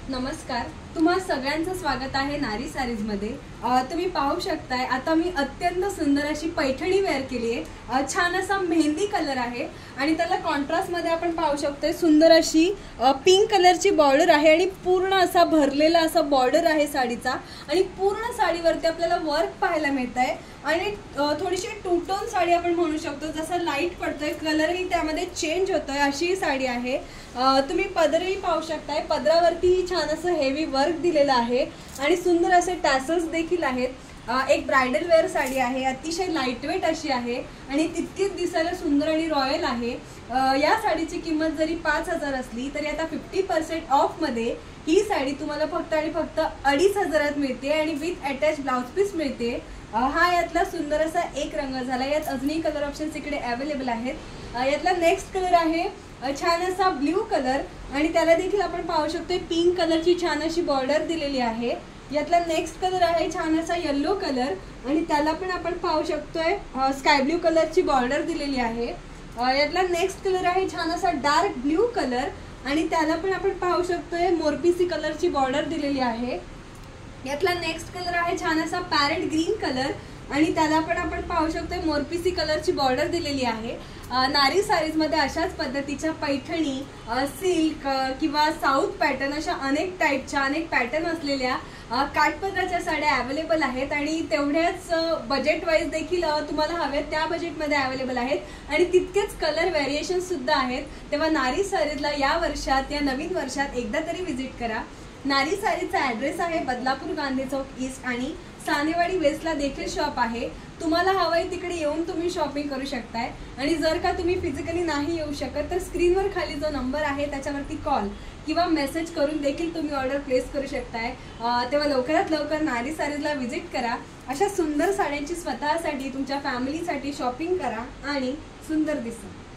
नमस्कार, तुम्हा सगळ्यांचं स्वागत आहे नारी सारीज मध्ये। तुम्ही पाहू शकताय आता मी अत्यंत सुंदर अशी पैठणी वेअर केली आहे। छान असा मेहंदी कलर आहे आणि त्याला कॉन्ट्रास्ट मध्ये आपण पाहू शकतोय सुंदर अशी पिंक कलरची बॉर्डर आहे आणि पूर्ण असा भरलेला असा बॉर्डर आहे साडीचा आणि पूर्ण साडीवरती आपल्याला वर्क पाहायला मिळतंय आणि थोडीशी टू टोन साडी आपण म्हणू शकतो। जसं लाईट पडतोय कलरही त्यामध्ये चेंज होतोय अशी साडी आहे। तुम्ही पदरही पाहू शकताय, पदरावरती छान असं हेवी वर्क दिलेलं आहे आणि सुंदर असे टॅसल्स देखील आहेत। एक ब्राइडल वेअर साडी आहे, अतिशय लाईटवेट अशी आहे आणि तितकीच दिसायला सुंदर आणि रॉयल आहे। या साडीची किंमत जरी 5000 असली तरी आता 50% ऑफ मध्ये ही साडी तुम्हाला फक्त आणि फक्त 2500 मिळते आणि विथ अटॅच ब्लाउज पीस मिळते। हा यातला सुंदर असा एक रंग झाला। यात अजूनही कलर ऑप्शन्स इकडे अवेलेबल आहेत। यातला नेक्स्ट कलर आहे छान असा ब्ल्यू कलर आणि त्याला देखील आपण पाहू शकतो पिंक कलरची छान अशी बॉर्डर दिलेली आहे। यातला नेक्स्ट कलर आहे छान असा येलो कलर आणि त्याला पण आपण पाहू शकतोय स्काय ब्ल्यू कलरची बॉर्डर दिलेली आहे। यातला नेक्स्ट कलर आहे छान असा डार्क ब्ल्यू कलर आणि त्याला पण आपण पाहू शकतोय मोरपीसी कलरची बॉर्डर दिलेली आहे। यातला नेक्स्ट कलर आहे छान असा पॅरेट ग्रीन कलर आणि त्याला पण आपण पाहू शकतो मोरपीसी कलरची बॉर्डर दिलेली आहे। नारी सारीज मध्ये अशाच पद्धतीच्या पैठणी, सिल्क किंवा साऊथ पॅटर्न अशा अनेक टाइपच्या अनेक पॅटर्न असलेल्या काठपदराच्या साड्या अवेलेबल आहेत आणि तेवढ्याच बजेट वाईज देखील तुम्हाला हवे त्या बजेटमध्ये अवेलेबल आहेत आणि तितकेच कलर व्हेरिएशन सुद्धा आहेत। तेव्हा नारी सारीजला या वर्षात या नवीन वर्षात एकदा तरी व्हिजिट करा। नारी सारीजचा ॲड्रेस आहे बदलापूर गांधी चौक ईस्ट आणि सानेवाडी वेस्टला देखील शॉप आहे। तुम्हाला हवंय तिकडे येऊन तुम्ही शॉपिंग करू शकताय आणि जर का तुम्ही फिजिकली नाही येऊ शकत तर स्क्रीनवर खाली जो नंबर आहे त्याच्यावरती कॉल किंवा मेसेज करून देखील तुम्ही ऑर्डर प्लेस करू शकताय। तेव्हा लवकरात लवकर नारी सारीजला व्हिजिट करा। अशा सुंदर साड्यांची स्वतःसाठी तुमच्या फॅमिलीसाठी शॉपिंग करा आणि सुंदर दिसा।